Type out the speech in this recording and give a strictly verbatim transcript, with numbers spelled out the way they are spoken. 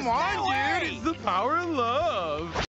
Come on, no way. dude. It's the power of love.